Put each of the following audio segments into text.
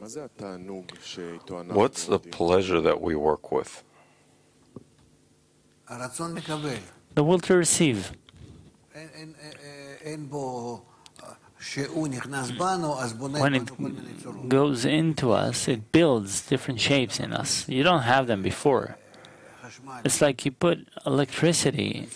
What's the pleasure that we work with? The will to receive. When it goes into us, it builds different shapes in us. You don't have them before. It's like you put electric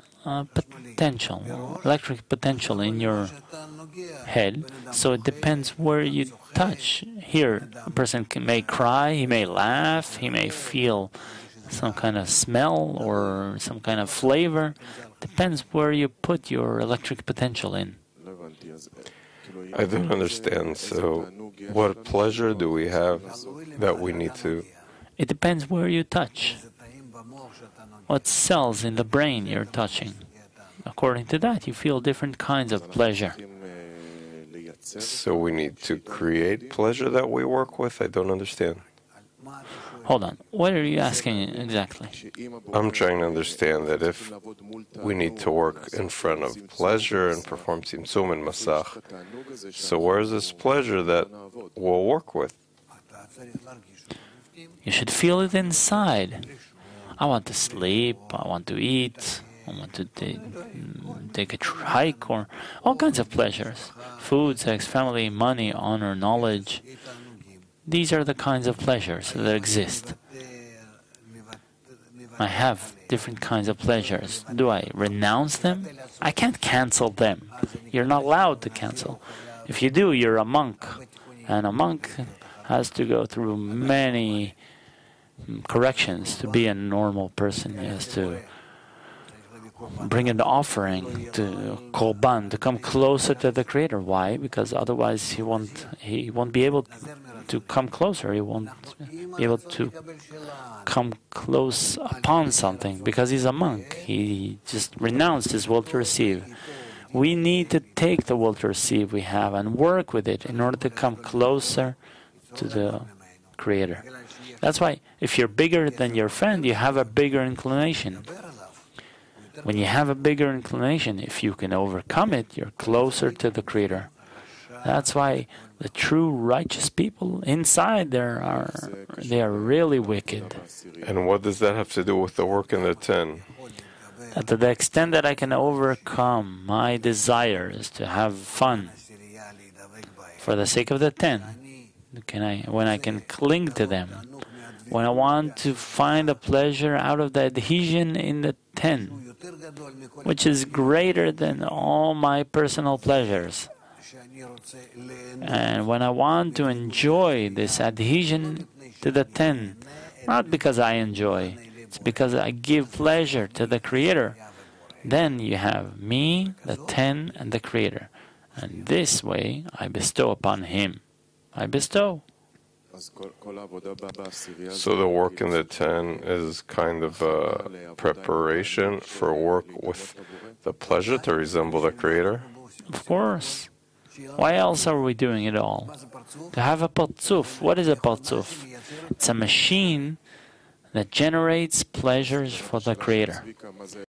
potential in your head, so it depends where you touch. Here, a person may cry, he may laugh, he may feel some kind of smell or some kind of flavor. Depends where you put your electric potential in. I don't understand. So, what pleasure do we have that we need to? It depends where you touch. What cells in the brain you're touching. According to that, you feel different kinds of pleasure. So we need to create pleasure that we work with? I don't understand. Hold on. What are you asking exactly? I'm trying to understand that if we need to work in front of pleasure and perform Tzimtzum and Masach, so where's this pleasure that we'll work with? You should feel it inside. I want to sleep, I want to eat, I want to take a hike, or all kinds of pleasures. Food, sex, family, money, honor, knowledge. These are the kinds of pleasures that exist. I have different kinds of pleasures. Do I renounce them? I can't cancel them. You're not allowed to cancel. If you do, you're a monk. And a monk has to go through many corrections to be a normal person. He has to bring an offering to Korban, to come closer to the Creator. Why? Because otherwise he won't be able to come closer. He won't be able to come close upon something because he's a monk. He just renounced his will to receive. We need to take the will to receive we have and work with it in order to come closer to the Creator. That's why if you're bigger than your friend, you have a bigger inclination. When you have a bigger inclination, if you can overcome it, you're closer to the Creator. That's why the true righteous people inside there they are really wicked. And what does that have to do with the work in the 10? That to the extent that I can overcome my desires to have fun for the sake of the 10, when I can cling to them, when I want to find a pleasure out of the adhesion in the 10, which is greater than all my personal pleasures. And when I want to enjoy this adhesion to the 10, not because I enjoy, it's because I give pleasure to the Creator, then you have me, the 10, and the Creator. And this way I bestow upon Him. I bestow. So the work in the 10 is kind of a preparation for work with the pleasure to resemble the Creator? Of course. Why else are we doing it all? To have a parzuf. What is a parzuf? It's a machine that generates pleasures for the Creator.